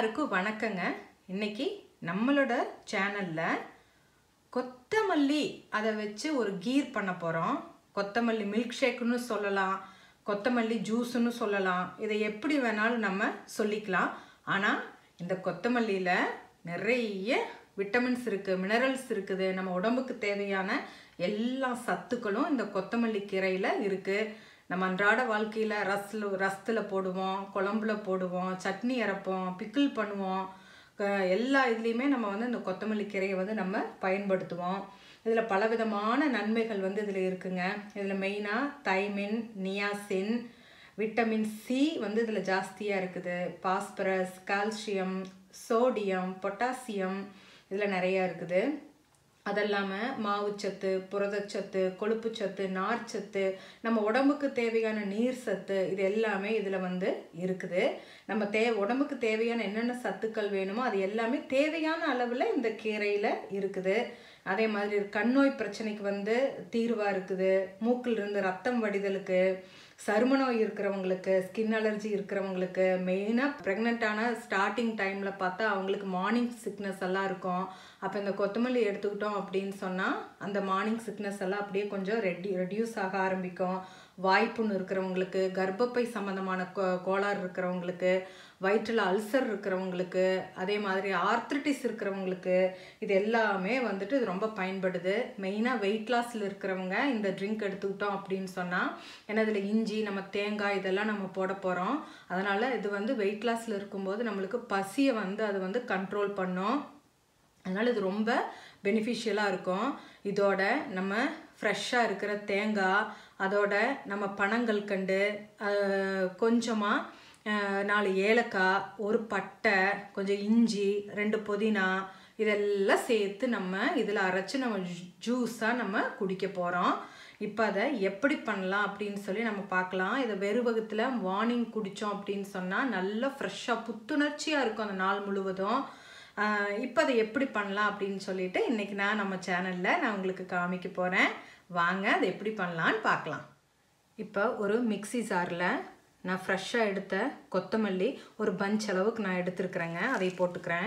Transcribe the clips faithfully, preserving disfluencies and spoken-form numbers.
எல்லாருக்கும் வணக்கங்க. இன்னைக்கு நம்மளோட சேனல்ல கொத்தமல்லி அதை வச்சு ஒரு கீர் பண்ண போறோம். கொத்தமல்லி மில்க் ஷேக்னு சொல்லலாம், கொத்தமல்லி ஜூஸ்னு சொல்லலாம். இதை எப்படி வேணாலும் நம்ம சொல்லிக்கலாம். ஆனா இந்த கொத்தமல்லியில நிறைய விட்டமின்ஸ் இருக்கு, மினரல்ஸ் இருக்குது. நம்ம உடம்புக்கு தேவையான எல்லா சத்துக்களும் இந்த கொத்தமல்லி கீரையில இருக்கு. நம்ம அன்றாட வாழ்க்கையில் ரஸ்ல ரசத்தில் போடுவோம், குழம்புல போடுவோம், சட்னி அரைப்போம், பிக்கிள் பண்ணுவோம். எல்லா இதுலேயுமே நம்ம வந்து இந்த கொத்தமல்லி கீரையை வந்து நம்ம பயன்படுத்துவோம். இதில் பலவிதமான நன்மைகள் வந்து இதில் இருக்குங்க. இதில் மெயினாக தைமின், நியாசின், விட்டமின் சி வந்து இதில் ஜாஸ்தியாக இருக்குது. பாஸ்பரஸ், கால்சியம், சோடியம், பொட்டாசியம் இதில் நிறையா இருக்குது. அதெல்லாமல் மாவுச்சத்து, புரதச்சத்து, கொழுப்புச்சத்து, நார்ச்சத்து, நம்ம உடம்புக்கு தேவையான நீர் சத்து, இது எல்லாமே இதில் வந்து இருக்குது. நம்ம தே உடம்புக்கு தேவையான என்னென்ன சத்துக்கள் வேணுமோ அது எல்லாமே தேவையான அளவில் இந்த கீரையில் இருக்குது. அதே மாதிரி கண்ணோய் பிரச்சனைக்கு வந்து தீர்வாக இருக்குது. மூக்கில் இருந்து ரத்தம் வடிதலுக்கு, சரும நோய் இருக்கிறவங்களுக்கு, ஸ்கின் அலர்ஜி இருக்கிறவங்களுக்கு, மெயினாக ப்ரெக்னென்ட்டான ஸ்டார்டிங் டைமில் பார்த்தா அவங்களுக்கு மார்னிங் சிக்னஸ் எல்லாம் இருக்கும். அப்போ இந்த கொத்தமல்லி எடுத்துக்கிட்டோம் அப்படின்னு சொன்னால் அந்த மார்னிங் சிக்னஸ் எல்லாம் அப்படியே கொஞ்சம் ரெடி ரெடியூஸ் ஆக ஆரம்பிக்கும். வாய்ப்புன்னு இருக்கிறவங்களுக்கு, கர்ப்பப்பை சம்மந்தமான கோ கோளாறு இருக்கிறவங்களுக்கு, வயிற்றில் அல்சர் இருக்கிறவங்களுக்கு, அதே மாதிரி ஆர்த்ரிட்டிஸ் இருக்கிறவங்களுக்கு இது எல்லாமே வந்துட்டு இது ரொம்ப பயன்படுது. மெயினாக வெயிட் லாஸில் இருக்கிறவங்க இந்த ட்ரிங்க் எடுத்துக்கிட்டோம் அப்படின்னு சொன்னால், ஏன்னா இதில் இஞ்சி, நம்ம தேங்காய் இதெல்லாம் நம்ம போட போகிறோம். அதனால் இது வந்து வெயிட் லாஸில் இருக்கும்போது நம்மளுக்கு பசியை வந்து அது வந்து கண்ட்ரோல் பண்ணும். அதனால் இது ரொம்ப பெனிஃபிஷியலாக இருக்கும். இதோட நம்ம ஃப்ரெஷ்ஷாக இருக்கிற தேங்காய், அதோட நம்ம பனங்கல்கண்டு, கொஞ்சமாக நாலு ஏலக்காய், ஒரு பட்டை, கொஞ்சம் இஞ்சி, ரெண்டு புதினா இதெல்லாம் சேர்த்து நம்ம இதில் அரைச்சி நம்ம ஜூஸாக நம்ம குடிக்க போகிறோம். இப்போ அதை எப்படி பண்ணலாம் அப்படின்னு சொல்லி நம்ம பார்க்கலாம். இதை வெறும் வகுத்தில் மார்னிங் குடித்தோம் அப்படின்னு சொன்னால் நல்லா ஃப்ரெஷ்ஷாக புத்துணர்ச்சியாக இருக்கும் அந்த நாள் முழுவதும். இப்போ அதை எப்படி பண்ணலாம் அப்படின்னு சொல்லிட்டு இன்றைக்கி நான் நம்ம சேனலில் நான் உங்களுக்கு காமிக்க போகிறேன். வாங்க அதை எப்படி பண்ணலான்னு பார்க்கலாம். இப்போ ஒரு மிக்ஸி ஜாரில் நான் ஃப்ரெஷ்ஷாக எடுத்த கொத்தமல்லி ஒரு பஞ்ச் அளவுக்கு நான் எடுத்துருக்குறேங்க. அதை போட்டுக்கிறேன்.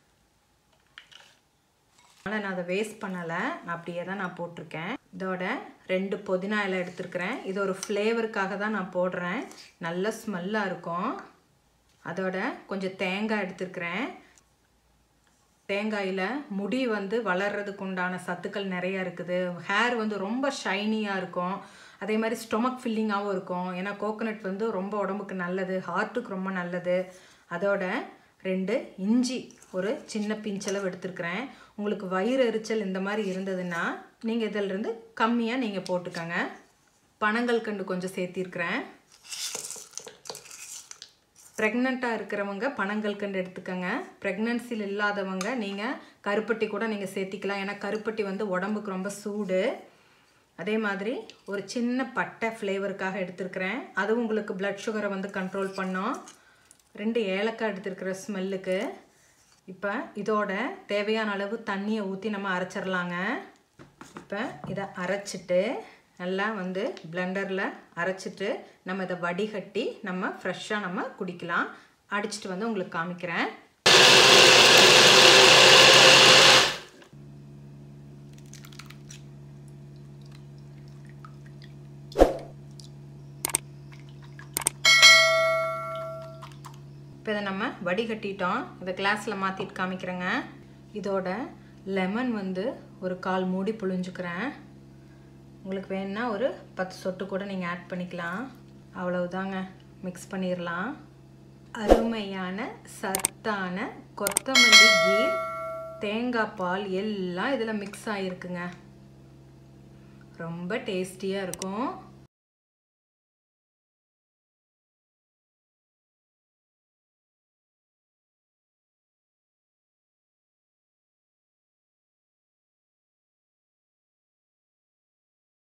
அதனால் நான் அதை வேஸ்ட் பண்ணலை, நான் அப்படியே தான் நான் போட்டிருக்கேன். இதோட ரெண்டு புதினா இலை எடுத்துருக்கிறேன். இது ஒரு ஃப்ளேவருக்காக தான் நான் போடுறேன், நல்ல ஸ்மெல்லாக இருக்கும். அதோட கொஞ்சம் தேங்காய் எடுத்துருக்கிறேன். தேங்காயில் முடி வந்து வளர்கிறதுக்கு உண்டான சத்துக்கள் நிறையா இருக்குது. ஹேர் வந்து ரொம்ப ஷைனியாக இருக்கும். அதே மாதிரி ஸ்டொமக் ஃபில்லிங்காகவும் இருக்கும். ஏன்னா கோகோனட் வந்து ரொம்ப உடம்புக்கு நல்லது, ஹார்ட்டுக்கு ரொம்ப நல்லது. அதோட ரெண்டு இஞ்சி ஒரு சின்ன பிஞ்சளவு எடுத்துருக்கிறேன். உங்களுக்கு வயிறு எரிச்சல் இந்த மாதிரி இருந்ததுன்னா நீங்கள் இதிலிருந்து கம்மியாக நீங்கள் போட்டுக்கோங்க. பனங்கல்கண்டு கொஞ்சம் சேர்த்திருக்கிறேன். ப்ரெக்னெண்ட்டாக இருக்கிறவங்க பனங்கல்கண்டு எடுத்துக்கோங்க. ப்ரெக்னென்சியில் இல்லாதவங்க நீங்கள் கருப்பட்டி கூட நீங்கள் சேர்த்திக்கலாம். ஏன்னா கருப்பட்டி வந்து உடம்புக்கு ரொம்ப சூடு. அதே மாதிரி ஒரு சின்ன பட்டை ஃப்ளேவருக்காக எடுத்துருக்கிறேன். அதுவும் உங்களுக்கு பிளட் சுகரை வந்து கண்ட்ரோல் பண்ணும். ரெண்டு ஏலக்காய் எடுத்துருக்கிற ஸ்மெல்லுக்கு. இப்போ இதோட தேவையான அளவு தண்ணியை ஊற்றி நம்ம அரைச்சிடலாங்க. இப்போ இதை அரைச்சிட்டு நல்லா வந்து பிளெண்டரில் அரைச்சிட்டு நம்ம இதை வடிகட்டி நம்ம ஃப்ரெஷ்ஷாக நம்ம குடிக்கலாம். அடிச்சுட்டு வந்து உங்களுக்கு காமிக்கிறேன். இப்போ இதை நம்ம வடிகட்டிட்டோம். இதை கிளாஸில் மாற்றிட்டு காமிக்கிறேங்க. இதோட லெமன் வந்து ஒரு கால் மூடி புழிஞ்சுக்கிறேன். உங்களுக்கு வேணுன்னா ஒரு பத்து சொட்டு கூட நீங்கள் ஆட் பண்ணிக்கலாம். அவ்வளவுதாங்க, மிக்ஸ் பண்ணிடலாம். அருமையான சத்தான கொத்தமல்லி கீர், தேங்காய் பால் எல்லாம் இதில் மிக்ஸ் ஆகிருக்குங்க. ரொம்ப டேஸ்டியாக இருக்கும்.